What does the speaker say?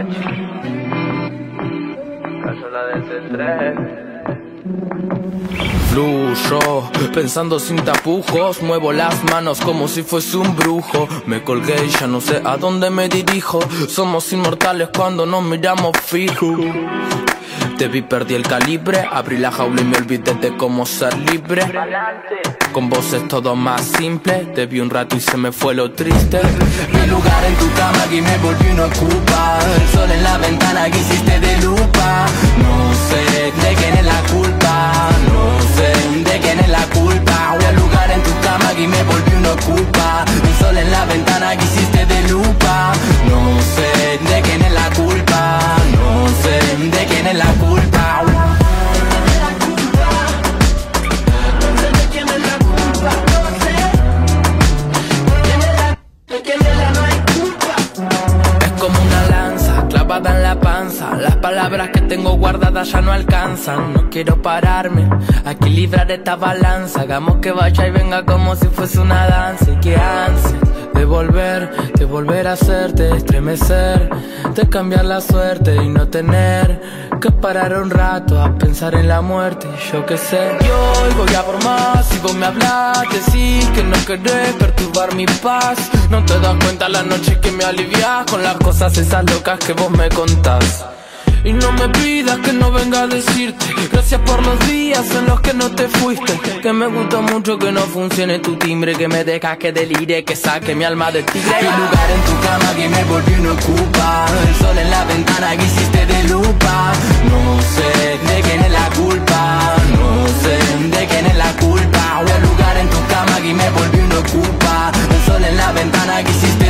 Apache, la sola del C3. Fluyo, pensando sin tapujos, muevo las manos como si fuese un brujo. Me colgué y ya no sé a dónde me dirijo. Somos inmortales cuando nos miramos fijo. Te vi, perdí el calibre, abrí la jaula y me olvidé de cómo ser libre. Con vos es todo más simple, te vi un rato y se me fue lo triste. Mi lugar en tu cama que me volvió una culpa. El sol en la ventana que hiciste de lupa. No sé de quién es la culpa, no sé de quién es la culpa. Mi lugar en tu cama que me volvió una culpa. El sol en la ventana que hiciste de lupa. No sé de quién es la culpa, no sé de quién es la culpa. En la panza, las palabras que tengo guardadas ya no alcanzan. No quiero pararme, a equilibrar esta balanza. Hagamos que vaya y venga como si fuese una danza. Y que ansias de volver a hacerte estremecer, de cambiar la suerte y no tener que parar un rato a pensar en la muerte. Yo qué sé, y hoy voy a por más. Si vos me hablas, decís que no querés perturbar mi paz. No te das cuenta la noche que me alivias con las cosas esas locas que vos me contás. Y no me pidas que no venga a decirte gracias por los días en los que no te fuiste. Que me gusta mucho que no funcione tu timbre, que me dejas que delire, que saque mi alma de tigre. Mi lugar en tu cama que me volvió una ocupa. El sol en la ventana que hiciste de lupa. No sé de quién es la culpa, no sé de quién es la culpa. El lugar en tu cama que me volvió una ocupa. El sol en la ventana que hiciste